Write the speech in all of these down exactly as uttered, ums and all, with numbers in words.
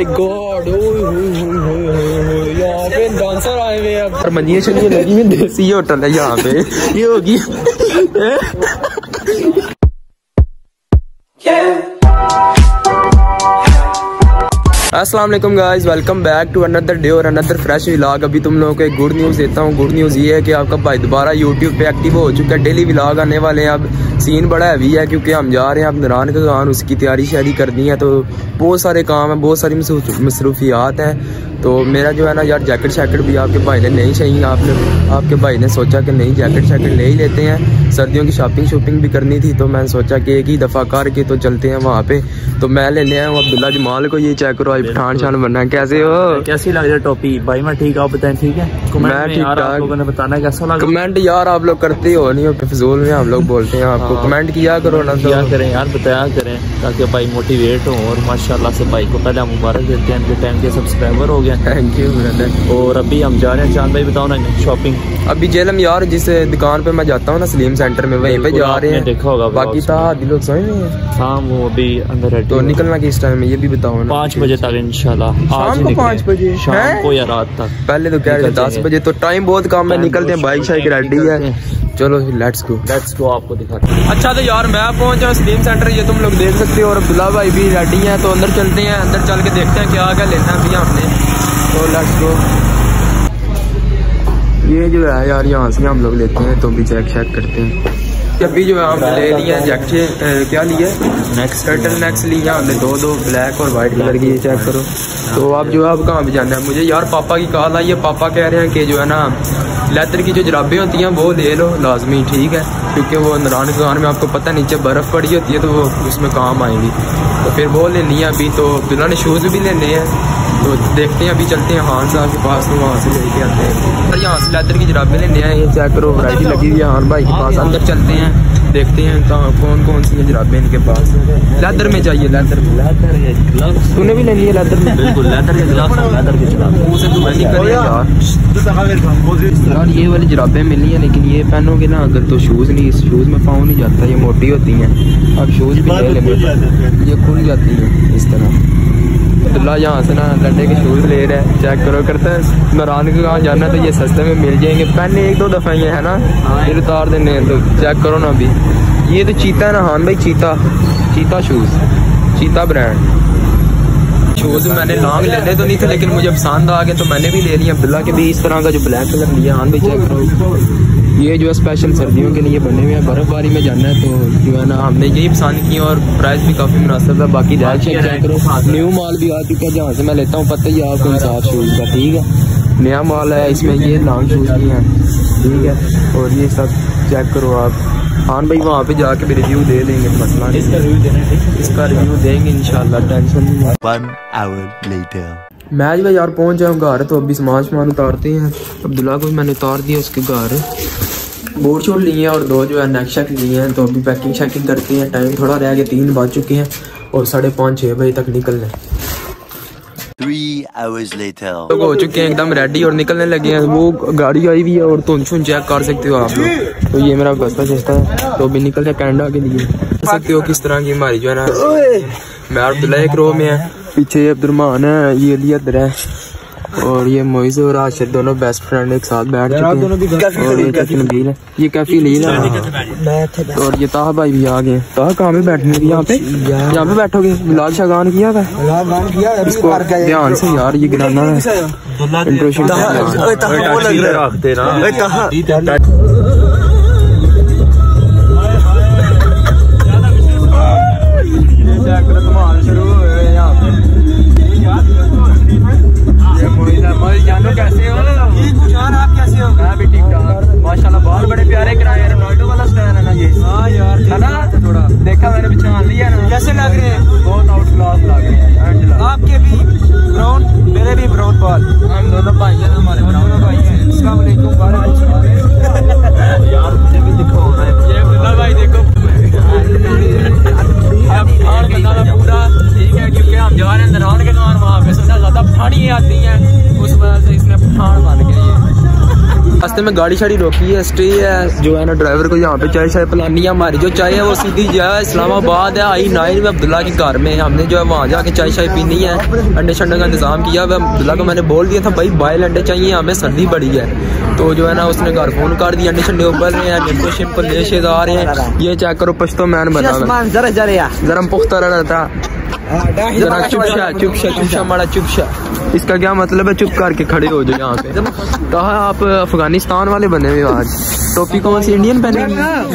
My god, यहाँ पे dancer आए हुए हैं। मंजिया चलिए लगी हुई देसी होटल है यहाँ पे, ये होगी। अस्सलाम वालेकुम guys, welcome back to another day और अनदर फ्रेश व्लॉग। अभी तुम लोगों को एक गुड न्यूज़ देता हूँ। गुड न्यूज़ ये है कि आपका भाई दोबारा यूट्यूब पे एक्टिव हो चुका है। डेली व्लॉग आने वाले हैं। अब सीन बड़ा हैवी है क्योंकि हम जा रहे हैं अब नारायण का गान, उसकी तैयारी शायरी करनी है, तो बहुत सारे काम हैं, बहुत सारी मसरूफियात हैं। तो मेरा जो है ना यार जैकेट शैकेट भी आपके भाई ने नहीं चाहिए। आपने आपके भाई ने सोचा कि नहीं जैकेट शैकेट ले ही लेते हैं, सर्दियों की शॉपिंग शॉपिंग भी करनी थी, तो मैंने सोचा कि एक ही दफ़ा करके तो चलते हैं वहाँ पे। तो मैं लेने आया हूँ अब्दुल्ला जमाल को। ये चेक करो, पठान शान बनना है। कैसे हो? कैसी लग रही है टोपी? भाई मैं ठीक, आप बताएं ठीक है? मैं ठीक ठाक। लोगों ने बताना कैसा लगा। कमेंट यार आप लोग करते हो नहीं हो, फिजूल में हम लोग बोलते हैं आपको। कमेंट किया करो ना, क्या करें यार, बताया करें ताकि भाई मोटिवेट हो। और माशाल्लाह से भाई को पहले मुबारक देते हैं, इनके टाइम के सब्सक्राइबर हो गए। Thank you. और अभी हम जा रहे हैं, चांद भाई बताओ ना शॉपिंग। अभी जेलम यार जिस दुकान पे मैं जाता हूँ ना सलीम सेंटर में, वहीं पे जा रहे हैं। देखा होगा बाकी था दिलो समझ में। हाँ वो अभी अंदर है। तो निकलना किस टाइम में ये भी बताओ ना। पाँच बजे तक इंशाल्लाह। शाम को पाँच बजे शाम को या रात तक? पहले तो कह रहे दस बजे, तो टाइम बहुत कम है। निकलते हैं, बाइक शाइक रेडी है। चलो लेट्स गो लेट्स गो आपको दिखाते हैं। अच्छा तो यार मैं पहुंचा सलीम सेंटर, ये तुम लोग देख सकते हो। और अब्दुल्ला भाई भी रेडी हैं, तो अंदर चलते हैं। अंदर चल के देखते हैं क्या क्या लेना है भैया हमने। तो लेट्स गो। ये जो है यार यहाँ से हम लोग लेते हैं, तो भी चेक चेक करते हैं। अभी जो है हमने ले लिया जैकेट, क्या लिया नेक्स्ट टर्टल नेक्स्ट लिया हमने दो दो ब्लैक और वाइट कलर की। ये चेक करो। तो अब जो है अब कहाँ पे जाना है मुझे यार? पापा की कॉल आई है। पापा कह रहे हैं कि जो है ना लेदर की जो जुराबें होती हैं वो ले लो लाजमी, ठीक है? क्योंकि वो नारायण गान में आपको पता नीचे बर्फ़ पड़ी होती है, तो वो उसमें काम आएंगी। तो फिर वो लेनी है अभी। तो अब्दुल्ला ने शूज़ भी लेने हैं, तो देखते हैं। अभी चलते हैं खान साहब के पास, तो वहाँ से लेके आते हैं। और यहाँ से लेदर की जुराबें लेने हैं। ये चेक करो, वैरायटी लगी हुई है खान भाई के पास। अंदर चलते हैं, देखते हैं कहाँ कौन कौन सी जुराबें इनके पास। लेदर में चाहिए, लेदर में। तूने भी लेनी है लेदर में? बिल्कुल लेदर के ग्लव्स, लेदर के जुराबें। उसे तू नहीं कर यार। यार ये वाली जुराबें मिली है, लेकिन ये पहनोगे ना अगर तो शूज़ नहीं, इस शूज़ में पाँव नहीं जाता, ये मोटी होती हैं। अब शूज़ भी ले लेंगे, ये खुल जाती है इस तरह। अब्दुल्ला यहाँ से ना लंडे के शूज़ ले रहे हैं। चेक करो, करते हैं नारायण के कहाँ जाना है तो ये सस्ते में मिल जाएंगे। पहले एक दो दफ़ा ये है ना, फिर उतार देने। तो चेक करो ना अभी। ये तो चीता है ना हान भाई, चीता चीता शूज़, चीता ब्रांड शूज़। मैंने लॉन्ग लेने तो नहीं थे, लेकिन मुझे पसंद आ गए तो मैंने भी ले लिया। अब्दुल्ला के भी इस तरह का जो ब्लैक कलर लिया हान भाई। चेक करो, ये जो है स्पेशल सर्दियों के लिए बने हुए हैं। बर्फबारी में जाना है तो जो है ना हमने यही पसंद की, और प्राइस भी काफ़ी मुनासिब है। बाकी न्यू माल भी आ चुका है जहाँ से मैं लेता हूँ, पता ही आपको इंसाफ शूज़ का, ठीक है? नया माल है, इसमें ये लॉन्ग शूज़ भी हैं, ठीक है? और ये सब चेक करो आप। हाँ भाई वहाँ पे जाके भी रिव्यू दे देंगे, मसला नहीं। इसका रिव्यू देना, इसका रिव्यू देंगे इंशाल्लाह, टेंशन नहीं। One hour later. मैं जो यार पहुँच जाऊँ घर, तो अभी सामान सामान उतारते हैं। अब्दुल्ला को मैंने उतार दिया उसके घर। बोर्ड शोट लिए हैं और दो जो है नेक शेक लिए हैं, तो अभी पैकिंग शैकिंग करते हैं। टाइम थोड़ा रह गया, तीन बज चुके हैं और साढ़े पाँच छः बजे तक निकलना है। Three hours later. तो हो चुके हैं एकदम रेडी और निकलने लगे हैं। वो गाड़ी आई हुई है और तुम छुन चेक कर सकते हो आप लोग। तो ये मेरा बस्ता शस्ता है, तो अभी निकल रहे कैनेडा के लिए। देख सकते हो किस तरह की हमारी जो है ना। मैं अब्दुल्ला एक रो में है, पीछे अब्दुलरहमान है, ये अली अदर है, और ये मोइज़ और राशिद दोनों बेस्ट फ्रेंड एक साथ बैठ चुके हैं। और ये कैफी नबील है, ये कैफी लील है, और ये ताहा भाई भी आ गए। ताहा कहाँ पे बैठने की? यहाँ पे यहाँ पे बैठोगे? मिलाद शागान किया था इसको ध्यान से यार, ये गिराना है इंट्रोडक्शन। कैसे हो आप? कैसे हो? मैं भी ठीक ठाक माशाल्लाह। बाल बड़े प्यारे कराए, रोनाल्डो वाला स्टाइल है ना ये। हाँ यार है ना, थोड़ा देखा मैंने पहचान लिया ना। कैसे लग रहे हैं? बहुत आउट क्लास लग रहे हैं। आपके भी ब्राउन, मेरे भी ब्राउन बाल। हम दोनों भाई हैं, हमारे ब्राउन भाई हैं। अस्सलाम वालेकुम यार, मुझे भी दिखाओ ना ये अब्दुल्ला भाई। देखो अब बनाना पूरा ठीक है, क्योंकि हम जा रहे हैं नारायण के गान, वहाँ पे सबसे ज्यादा पठानी आती हैं, उस वजह से इसने पठान बन गया। ये रास्ते में गाड़ी शाड़ी रोकी है, स्टे है जो है ना, ड्राइवर को यहाँ पे चाय शाय पिलानी है। हमारी जो चाय है वो सीधी जो है इस्लामाबाद है, आई नाइन में अब्दुल्ला के घर में। हमने जो है वहाँ जाके चाय शाय पीनी है, अंडे शंडे का इंतजाम किया हुआ। अब्दुल्ला को मैंने बोल दिया था भाई बॉयल अंडे चाहिए, हमें सर्दी बड़ी है। तो जो है ना उसने घर फोन कर दिया, अंडे शंडे उबल रहे हैं, निम्बू शिम्पल लेशे आ रहे हैं। ये चेक करो पश्तो मैन बना जरा पुख्ता रहता, जरा चुपशा चुपशा चुपशा माड़ा चुपशा। इसका क्या मतलब है? चुप करके खड़े हो जाओ यहाँ पे। कहा आप अफगानिस्तान वाले बने हुए आज। टोपी कौन सी इंडियन पहने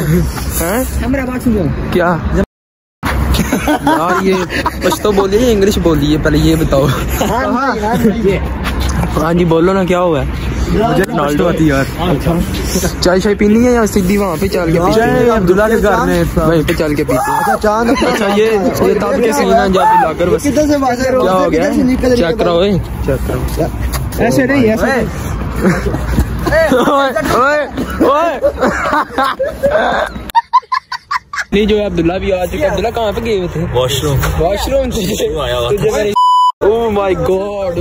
क्या यार? ये पश्तो बोलिए इंग्लिश बोलिए पहले, ये बताओ। हाँ जी बोलो ना, क्या हुआ है? मुझे रोनाल्डो आती यार। चाय शाय पीनी है या सीधी वहाँ पे चल के पीते? अब्दुल्ला के घर में वहीं पे चल के पीते। अच्छा ये ये तब के सीन है जब लाकर बस क्या हो गया? चेक कराओ, चेक कराओ। ऐसे नहीं ऐसे। ओए ओए ओए नहीं जो है अब्दुल्ला भी आ चुका। अब्दुल्ला कहाँ पे गए थे? Washroom. Washroom oh my god,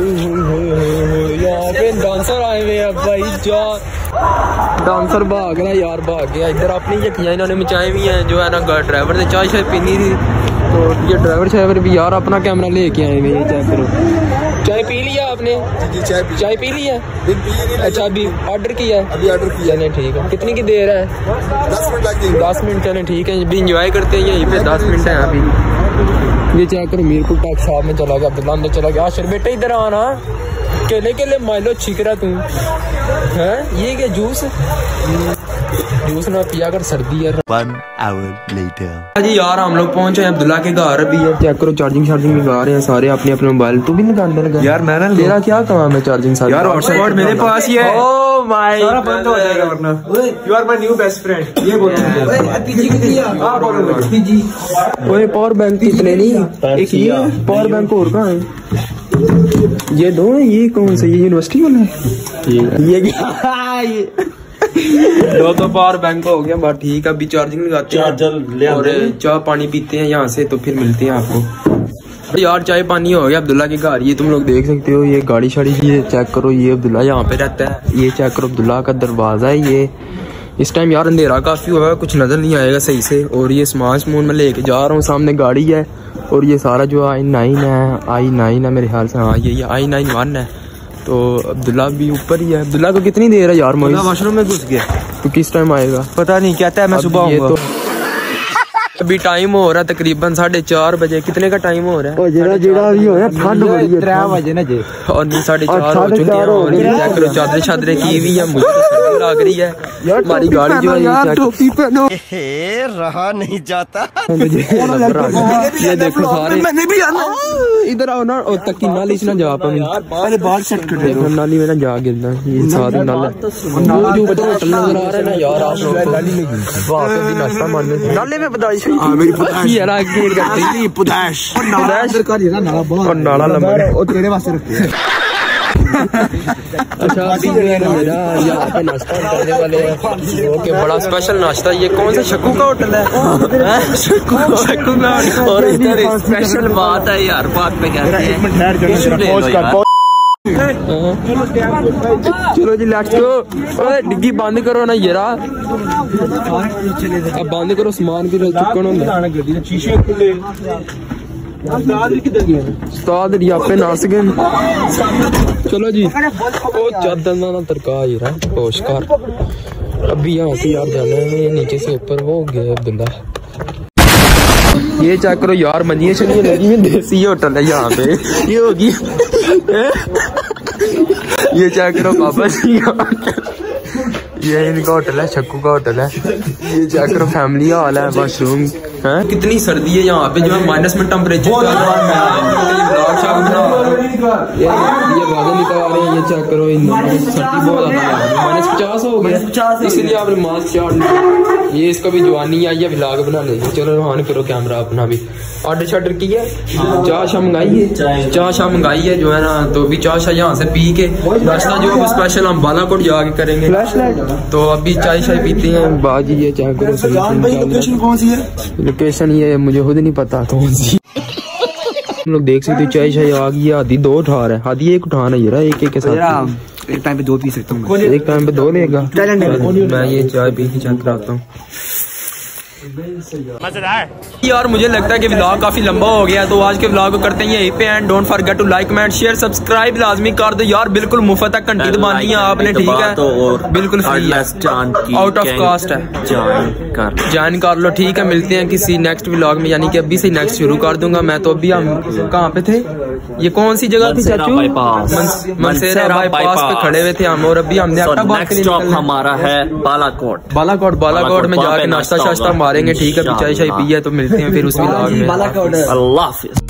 यहाँ पे डांसर आए हुए हैं भाई जान। डांसर भाग रहा यार, भाग गया इधर। अपनी यकियां इन्होंने मचाई हुई हैं जो है ना। ड्राइवर ने चाय शाय पीनी थी तो ये ड्राइवर शाइवर भी यार अपना कैमरा लेके आए हुए हैं। चेक करो, चाय पी लिया आपने? चाय चाय पी लिया? अच्छा अभी ऑर्डर किया? अभी ऑर्डर किया। नहीं ठीक है। कितनी की देर है? दस मिनट लगेंगे। दस मिनट चले ठीक है, अभी इंजॉय करते हैं यहीं पे। दस मिनट है अभी। ये चेक करो मीरपुर टैक शॉप में चला गया अब्दुल्ला, अंदर चला गया। आशिर बेटे इधर आना, केले केले माइलो छिक रहा तू है। ये क्या जूस जूस ना पिया कर, सर्दी है। One hour later. जी यार हम लोग पहुंचे हैं अब्दुल्ला के घर। अभी है चेक करो, चार्जिंग चार्जिंग लगा रहे हैं सारे अपने अपने मोबाइल। तू भी निकालने लगा यार? मैं ना, तेरा क्या काम है चार्जिंग सारी? यार हॉटस्पॉट मेरे पास ही है। ओह माय सारा बंद हो जाएगा वरना। You are my new best friend. ये बोल रहे हैं पीजी कितनी है? हां बोलो पीजी। ओए पावर बैंक कितने? नहीं एक ही पावर बैंक और कहां है? ये दो। ये कौन सा? ये यूनिवर्सिटी वाला है? ये क्या? ये दो तो पावर बैंक हो गया बात। ठीक है अभी चार्जिंग लगाते हैं और चाय पानी पीते हैं यहाँ से, तो फिर मिलते हैं आपको। यार चाय पानी हो गया अब्दुल्ला के घर। ये तुम लोग देख सकते हो, ये गाड़ी शाड़ी ये चेक करो। ये अब्दुल्ला यहाँ पे रहता है। ये चेक करो अब्दुल्ला का दरवाजा है ये। इस टाइम यार अंधेरा काफी हुआ है, कुछ नजर नहीं आएगा सही से। और ये सामान समून में लेके जा रहा हूँ, सामने गाड़ी है। और ये सारा जो आई नाइन है, आई नाइन है मेरे ख्याल से। हाँ ये आई नाइन वन है। तो अब्दुल्ला भी ऊपर ही है। अब्दुल्ला को कितनी देर है यार? वॉशरूम में घुस गया। तो किस टाइम आएगा पता नहीं, कहता है मैं सुबह आऊंगा। तो अभी टाइम हो रहा है तकरीबन साढ़े चार बजे। कितने का टाइम हो रहा है? जेड़ा जेड़ा भी हो रहा है ठंड बड़ी है। त्रै बजे ना जे और नहीं साढ़े चार हो चुके हैं। और चेक करो चादरें चादरें की हुई है। मुझे तो सर्दी लग रही है। हमारी गाड़ी जो है टोपी पहनो, रहा नहीं जाता। ये देखो सारे मैंने भी आना। इधर आओ ना, और तक की नाली से ना जा पाऊँ। पहले बाल सेट कर दे, नाली में ना जा गिरना। ये सारी नाला वो जो ऊपर होटल नजर आ रहा है ना यार, आप लोग नाली में वहाँ पे भी नाश्ता मारने नाले में बताइए। हाँ मेरी पुदाश ये ना गिर करती पुदाश और नाला लंबा और तेरे वास्ते रखते। अच्छा अभी मेरा यहाँ पे नाश्ता करने वाले हैं। ओके बड़ा स्पेशल नाश्ता। ये कौन सा शक्कू का होटल है? शक्कू शक्कू का। और इधर स्पेशल बात है यार, बात में क्या है? चलो जी लेट्स गो। डिग्गी बंद करो ना यार, अब बंद करो सामान भी चुकन होंगे। उस्ताद पे नास गए। चलो जी ओ चादर ना तरका यार होशकार। अभी यहाँ से यार जाना है नीचे से ऊपर। वो हो गया अब्दुल्ला। ये चेक करो यार, मंजियां शनियां लगी हुई। देसी होटल है यहाँ पे। ये होगी ये चेक करो पापा जी, ये इनका होटल है, शक्कू का होटल है। ये चेक करो फैमिली हॉल है, वॉशरूम है। कितनी सर्दी है यहाँ पे जो है, माइनस में टेम्परेचर चल रहा है। ये राजा निकल आ रहे हैं। ये चेक करो सर्दी बहुत ज्यादा है, माइनस पचास हो गया, इसलिए आपने मास्क चाड़। ये इसका भी जवानी आई है व्लॉग बनाने। चलो ऑन करो कैमरा अपना भी। ऑर्डर शॉर्डर किया, चाय शाह मंगाई है, चाय शाह मंगाई है जो है ना। तो भी चाय शाह यहाँ से पी के नाश्ता जो स्पेशल हम बालाकोट जाके करेंगे। तो अभी चाय शाय पीते हैं बाजी। ये चाय करो। लोकेशन कौन सी है? लोकेशन ये मुझे खुद नहीं पता कौन सी। तुम लोग देख सकते हो चाय शाय आ गई है। आधी दो उठा रहा है, आधी एक उठाना ये रहा एक एक के साथ। एक टाइम पे दो पी सकता हूँ, एक टाइम पे दो लेगा। मैं ये चाय पी के चेक कराता हूँ यार। मुझे लगता है कि व्लॉग काफी लंबा हो गया, तो आज के व्लॉग को करते हैं यहीं पे end. Don't forget to like comment share subscribe लाजमी कर दो यार, बिल्कुल मुफ्त है, घंटी दबानी है आपने, ठीक है, बिल्कुल फ्री है, आउट ऑफ कॉस्ट है, ज्वाइन कर लो, ठीक है। मिलते हैं किसी नेक्स्ट व्लॉग में, यानी कि अभी से नेक्स्ट शुरू कर दूंगा मैं। तो अभी हम कहाँ पे थे, ये कौन सी जगह थी चाचू? मनसेरा बाईपास पे खड़े हुए थे हम, और अभी हमने हमारा है बालाकोट। बालाकोट बालाकोट में जाके नाश्ता शाश्ता मारेंगे, ठीक है। चाय शाय पिए तो मिलते हैं फिर उस व्लॉग में। अल्लाह हाफिज।